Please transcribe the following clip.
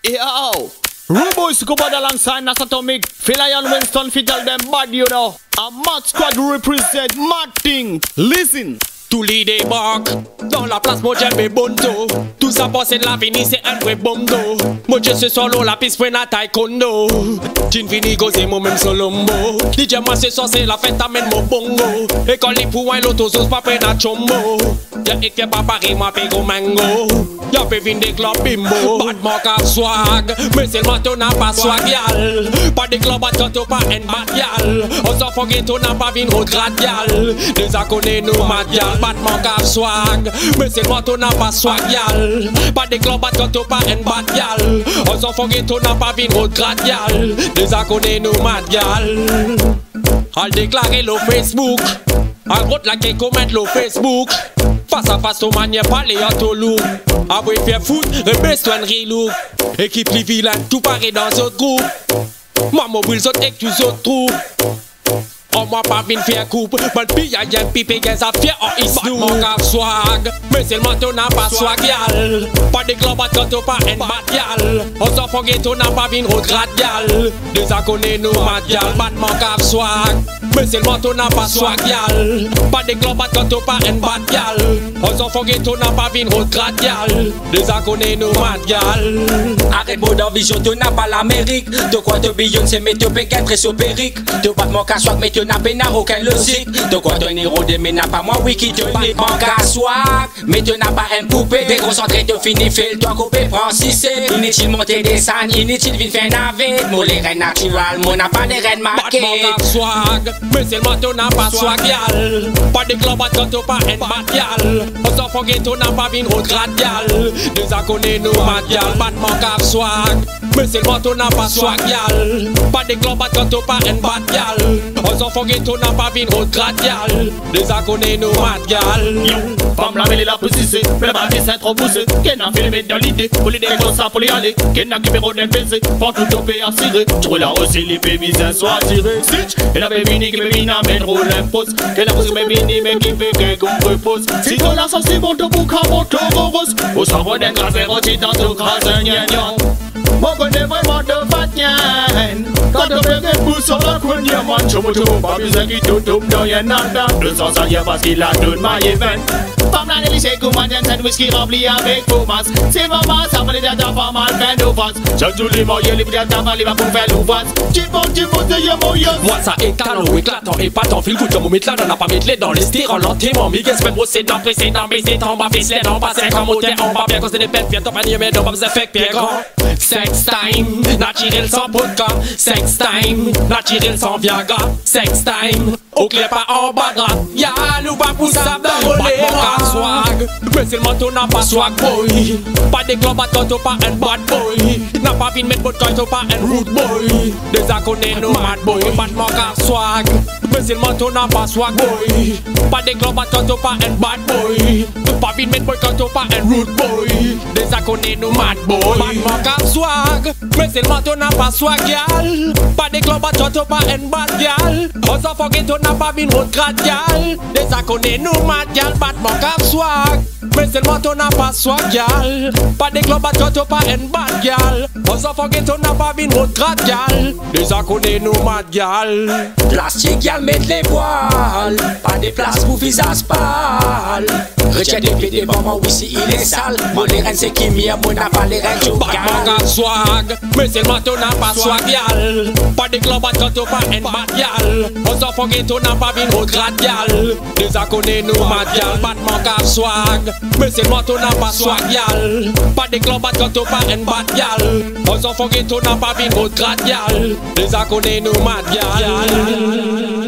Yo, Rude Boys go bad alongside Nas Atomic. Phil Iron Winston fit tell them bad you know. A Mad Squad represent Mad Thing. Listen. Tous les débarquent dans la place, moi j'aime mes bondos. Tout ça passe de la fini, c'est un vrai bondo. Moi je suis solo, la piste prenne à taekwondo. Jean fini, gosé, moi même solombo. DJ moi c'est ça, c'est la fête, amène mon bongo. Et quand les points, l'auto, s'ose pas prenne à chombo. Y'a et fait pas Paris, moi fait gros mango. Y'a fait vin des clubs bimbo. Bad manque à swag, mais c'est le matin, n'a pas swag yal. Pas des clubs, quand t'as pas un bad yal. On s'en fout, on n'a pas vin au gradial. Des aconnés, nous, mad yal. Batman cap swag, mais c'est moi ton n'a pas swag yal. Pas des clubs quand t'as pas un bat yal. On s'en fout ton n'a pas vin au gradial. Des aconnés nous mat yal. Al déclarer le Facebook. En gros la qui commente le Facebook. Face à face au manière parler à tout loup. Après faire foot, rebelle-toi un rilou. Équipe les vilains, tout paraît dans autre groupe. Moi mobile saute avec tous autres trous. On m'a pas venu faire coupe, mal pille à y'en pipe, y'en ça fait en isnou. Mon cap swag, mais c'est le matin n'a pas swag yal. Pas de club quand t'as pas un bat yal. On s'en fout qu'on n'a pas venu au gradial. Des aconnés nous mat yal, bat mon cap swag. Mais c'est le matin n'a pas swag yal. Pas de club quand t'as pas un bat yal. On s'en fout qu'on n'a pas venu au gradial. Des aconnés nous mat yal. Arrête-moi d'envision, tu n'as pas l'Amérique. De quoi te Beyoncé, mais tu peux être sopérique. Tu bat mon cap swag, mais tu n'a pas aucun logique. De quoi ton héros de mais n'a pas moi wiki. Tu n'es pas en swag, mais tu n'as pas un poupée. Déconcentré, tu finis, fais toi couper, prends 6. Inutile monter des scènes, inutile vite faire navet. Moi les reines naturelles, moi n'a pas des reines marquées. Bat swag, mais c'est le matin n'a pas swag yal. Pas de club quand t'as pas un bat yal. On s'en fout qu'on n'a pas vin au gradial. Des aconnés nous mat yal. Bat mon swag, mais c'est le matin n'a pas swag yal. Pas de club quand t'as pas un bat yal. On s'en fout qu'on n'a pas vin au gradial. Des aconnés nous mat yal. Femme la mêlée la poussée, mais la bâtisse c'est trop poussée. Qu'elle n'a fait le mettre dans l'idée, pour les comme ça pour les aller. Qu'elle n'a qu'un héros d'un baiser, pour tout topper à cirer. Tu roules aussi les pémis un soir tiré. Switch, et la bébini qui bébini amène roule un poste. Qu'elle a poussé bébini mais qui fait qu'un qu'on repose. Si ton la sauce c'est bon, ton bouc à mon tour rose. Au cerveau d'un grave rôti dans ton crâne un gnagnon. Moi connais vraiment de fatien. Quand on fait des pouces sur la coin, y'a moins de chomoto. Pas besoin qu'il tout tombe dans y'a nada. 200 ans y'a parce qu'il a tout de maille event. Femme la délicie, comment y'a un whisky rempli avec pomas. C'est maman, ça va les dates pas mal fin de face. Chaque jour les moyens, les bouteilles d'avant, les va pour faire l'ouvage. Tu montes, y'a moyen. Moi ça étalon, éclatant, épatant, fil coup de mon mettre là, on a pas mettre les dans les styres, lentement. Miguel se fait brosser dans précédent, baiser en bas, fils en bas, 5 en moteur, en bas, bien cause des pètes, bien top, panier, mais non pas besoin fait bien grand. Sex time, naturel sans vodka. Sex time, naturel sans Viagra. Sex time, au clair pas en bagra. Y'a nous pas pour ça d'envoler. Pas swag, mais c'est le manteau n'a pas swag boy. Pas des clubs quand t'as pas un bad boy. N'a pas vu de mettre vodka t'as pas un rude boy. Des aconnés nous mad boy. Pas de manque à swag, mais c'est le manteau n'a pas swag boy. Pas des clubs quand t'as pas un bad boy. Pas vu de mettre vodka t'as pas un rude boy. Des aconnés nous mad boy. Pas de manque à swag, mais c'est le manteau n'a pas swag gal. Pas des clubs quand t'as pas un bad gal. On s'en fout qu'on n'a pas vu de gradial. Des aconnés nous mad gal. Pas de manque à swag, mais c'est le manteau n'a pas swag gal. Pas des clubs quand t'as pas un bad gal. On s'en fout qu'on n'a pas vu de gradial. Des aconnés nous mad gal. Plastique gal, mettre les voiles. Pas des places pour visage pâle. Retiens des pieds des bonbons, oui si il est sale. Moi les reines c'est qui m'y a, moi n'a pas les reines tout gal. Swag, mais c'est le manteau n'a pas swag yal. Pas des clubs quand t'as pas un bat yal. On s'en fout qu'on n'a pas vu de gradial. Des aconnés nous mat yal. Pas de manque à swag, mais c'est le manteau n'a pas swag yal. Pas des clubs quand t'as pas un bat yal. On s'en fout qu'on n'a pas vu de gradial. Des aconnés nous mat yal.